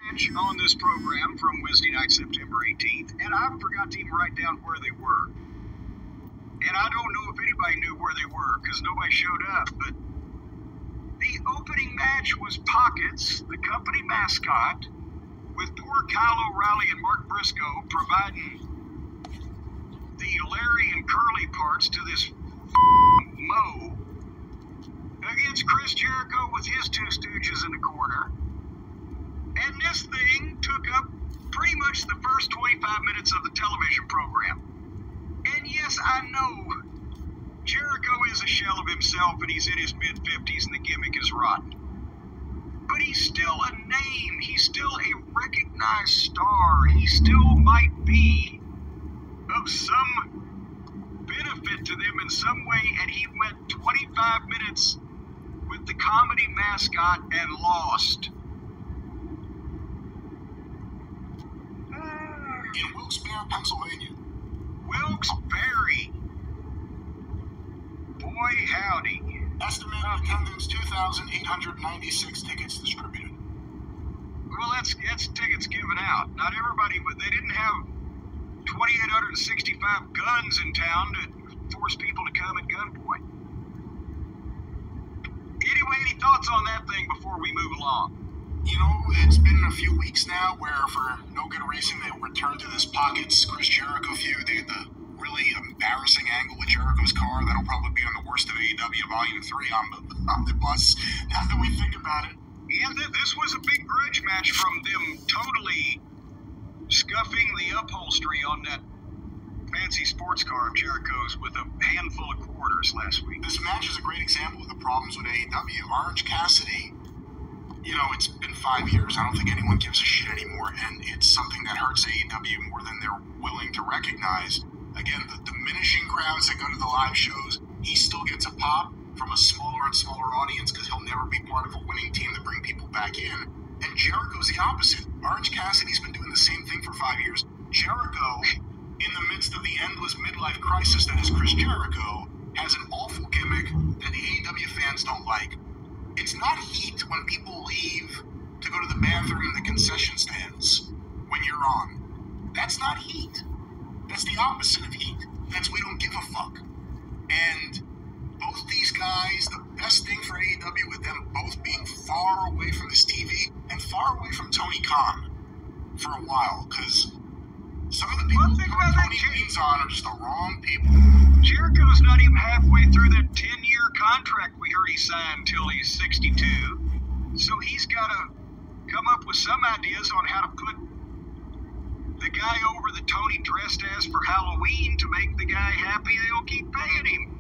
match on this program from Wednesday night, September 18th, and I forgot to even write down where they were. And I don't know if anybody knew where they were because nobody showed up, but the opening match was Pockets, the company mascot, with poor Kyle O'Reilly and Mark Briscoe providing the Larry and Curly parts to this Mo against Chris Jericho with his two stooges in the corner. And this thing took up pretty much the first 25 minutes of the television program. And yes, I know Jericho is a shell of himself and he's in his mid-50s and the gimmick is rotten. But he's still a name. He's still a recognized star. He still might be of some benefit to them in some way, and he went 25 minutes with the comedy mascot and lost. In Wilkes-Barre, Pennsylvania. Wilkes-Barre. Boy, howdy. Estimated attendance 2,896 tickets distributed. Well, that's tickets given out. Not everybody, but they didn't have 2,865 guns in town to force people to come at gunpoint. Anyway, any thoughts on that thing before we move along? You know, it's been a few weeks now where, for no good reason, they returned to this Pockets Chris Jericho feud. They had the really embarrassing angle with Jericho's car. That'll probably be on the Worst of AEW Volume 3 on the bus, now that we think about it. Yeah, this was a big grudge match from them totally scuffing the upholstery on that fancy sports car of Jericho's with a handful of quarters last week. This match is a great example of the problems with AEW. Orange Cassidy, you know, it's been 5 years. I don't think anyone gives a shit anymore, and it's something that hurts AEW more than they're willing to recognize. Again, the diminishing crowds that go to the live shows, he still gets a pop from a smaller and smaller audience because he'll never be part of a winning team to bring people back in. And Jericho's the opposite. Orange Cassidy's been doing the same thing for 5 years. Jericho, in the midst of the endless midlife crisis that is Chris Jericho, has an awful gimmick that the AEW fans don't like. It's not heat when people leave to go to the bathroom in the concession stands when you're on. That's not heat. That's the opposite of heat. That's we don't give a fuck. And both these guys, the best thing for AEW with them both being far away from this TV and far away from Tony Khan for a while, because some of the people Tony leans on are just the wrong people. Jericho's not even halfway through that 10-year contract we heard he signed till he's 62. So he's got to come up with some ideas on how to put the guy over that Tony dressed as for Halloween to make the guy happy. They'll keep paying him.